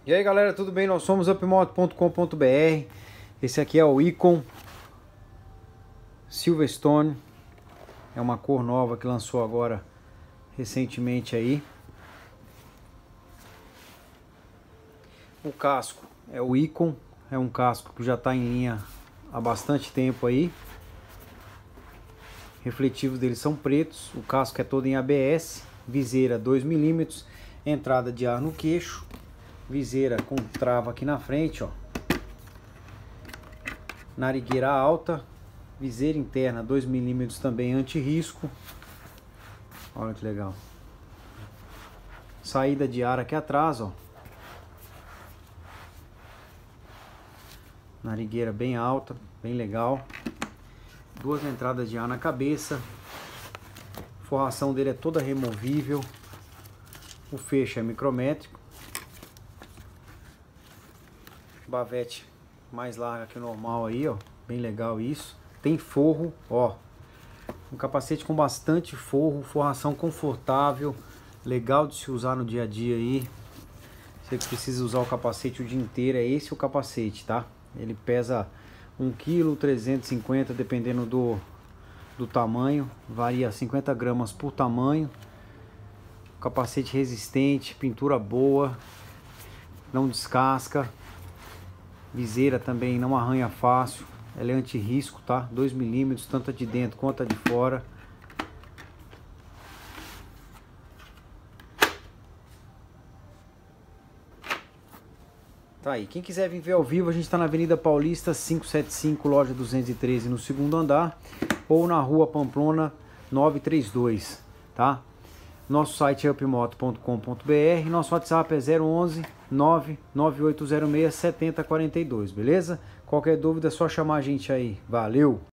E aí galera, tudo bem? Nós somos upmoto.com.br. Esse aqui é o Icon Silverstone. É uma cor nova que lançou agora recentemente aí. O casco é o Icon, é um casco que já está em linha há bastante tempo aí. Refletivos deles são pretos, o casco é todo em ABS, viseira 2 mm, entrada de ar no queixo, viseira com trava aqui na frente, ó. Narigueira alta, viseira interna 2 mm também anti-risco. Olha que legal. Saída de ar aqui atrás, ó. Narigueira bem alta, bem legal. Duas entradas de ar na cabeça. A forração dele é toda removível. O fecho é micrométrico. Bavete mais larga que o normal aí, ó. Bem legal isso. Tem forro, ó. Um capacete com bastante forro, forração confortável, legal de se usar no dia a dia aí. Você que precisa usar o capacete o dia inteiro, é esse o capacete, tá? Ele pesa 1,350 kg, dependendo do tamanho. Varia 50 gramas por tamanho. Capacete resistente, pintura boa, não descasca. Viseira também não arranha fácil. Ela é anti-risco, tá? 2 mm, tanto a de dentro quanto a de fora. Tá aí. Quem quiser vir ver ao vivo, a gente tá na Avenida Paulista 575, loja 213, no segundo andar. Ou na Rua Pamplona 932, tá? Nosso site é upmoto.com.br. Nosso WhatsApp é 011 99806 7042, beleza? Qualquer dúvida é só chamar a gente aí. Valeu!